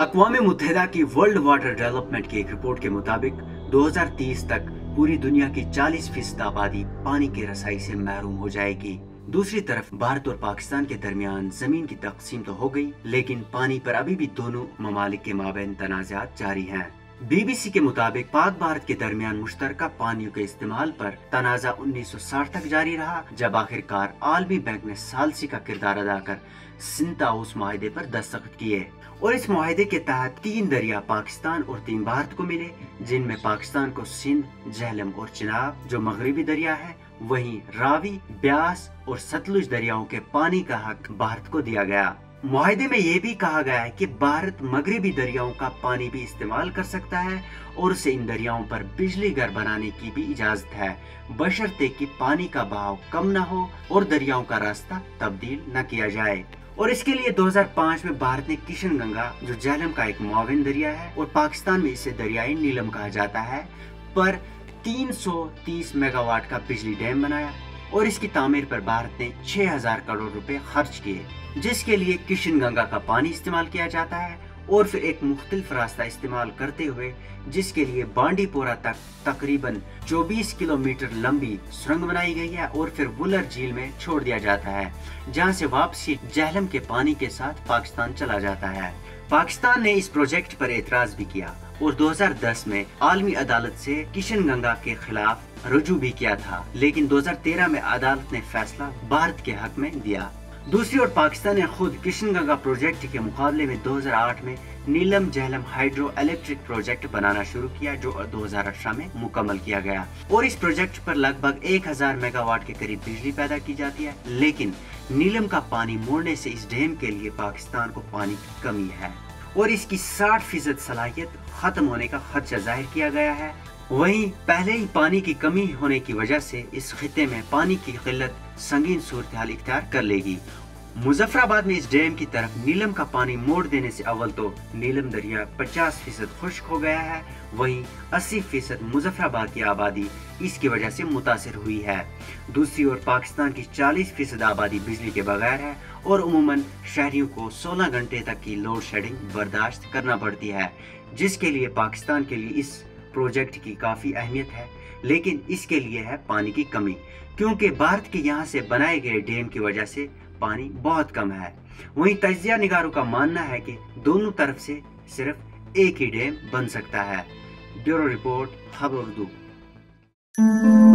अक़वाम मुत्तहिदा की world water development की एक रिपोर्ट के मुताबिक 2030 तक पूरी दुनिया की 40% आबादी पानी की रसाई से महरूम हो जाएगी। दूसरी तरफ भारत और पाकिस्तान के दरमियान जमीन की तकसीम तो हो गई, लेकिन पानी पर अभी भी दोनों ममालिक के माबैन तनाज़ात जारी हैं। BBC के मुताबिक पाक भारत के दरमियान मुश्तरका पानियों के इस्तेमाल पर तनाज़ा 1960 तक जारी रहा, जब आखिरकार आलमी बैंक ने सालसी का किरदार अदा कर सिंता उस माहिदे पर दस्तखत किए और इस माहिदे के तहत 3 दरिया पाकिस्तान और 3 भारत को मिले, जिनमें पाकिस्तान को सिंध, झेलम और चिनाब जो मगरबी दरिया है, वहीं रावी, ब्यास और सतलुज दरियाओं के पानी का हक भारत को दिया गया। मुआहदे में ये भी कहा गया है कि भारत मगरबी दरियाओं का पानी भी इस्तेमाल कर सकता है और उसे इन दरियाओं पर बिजली घर बनाने की भी इजाजत है, बशर्ते कि पानी का बहाव कम न हो और दरियाओं का रास्ता तब्दील न किया जाए। और इसके लिए 2005 में भारत ने किशन गंगा, जो झेलम का एक मुआविन दरिया है और पाकिस्तान में इसे दरियाई नीलम कहा जाता है, पर 330 मेगावाट का बिजली डैम बनाया और इसकी तामीर पर भारत ने 6000 करोड़ रुपए खर्च किए, जिसके लिए किशन गंगा का पानी इस्तेमाल किया जाता है और फिर एक मुख्तलिफ रास्ता इस्तेमाल करते हुए, जिसके लिए बांडीपोरा तक तकरीबन 24 किलोमीटर लंबी सुरंग बनाई गई है और फिर वुलर झील में छोड़ दिया जाता है, जहां से वापसी झेलम के पानी के साथ पाकिस्तान चला जाता है। पाकिस्तान ने इस प्रोजेक्ट पर एतराज भी किया और 2010 में आलमी अदालत से किशन गंगा के खिलाफ रुजू भी किया था, लेकिन 2013 में अदालत ने फैसला भारत के हक में दिया। दूसरी ओर पाकिस्तान ने खुद किशन गंगा प्रोजेक्ट के मुकाबले में 2008 में Neelum Jhelum hydroelectric project बनाना शुरू किया, जो 2018 में मुकम्मल किया गया और इस प्रोजेक्ट पर लगभग 1000 मेगावाट के करीब बिजली पैदा की जाती है। लेकिन नीलम का पानी मोड़ने से इस डैम के लिए पाकिस्तान को पानी की कमी है और इसकी 60% सलाहियत खत्म होने का खदशा जाहिर किया गया है। वहीं पहले ही पानी की कमी होने की वजह से इस खिते में पानी की किल्लत संगीन सूरत हाल इख्तियार कर लेगी। मुजफ्फराबाद में इस डैम की तरफ नीलम का पानी मोड़ देने से अव्वल तो नीलम दरिया 50% खुश्क हो गया है, वहीं 80% मुजफ्फराबाद की आबादी इसकी वजह से मुतासिर हुई है। दूसरी ओर पाकिस्तान की 40% आबादी बिजली के बगैर है और उमूमन शहरियों को 16 घंटे तक की लोड शेडिंग बर्दाश्त करना पड़ती है, जिसके लिए पाकिस्तान के लिए इस प्रोजेक्ट की काफी अहमियत है, लेकिन इसके लिए है पानी की कमी, क्योंकि भारत के यहाँ से बनाए गए डैम की वजह से पानी बहुत कम है। वहीं तजिया निगारों का मानना है कि दोनों तरफ से सिर्फ एक ही डैम बन सकता है। ब्यूरो रिपोर्ट, खबर उर्दू।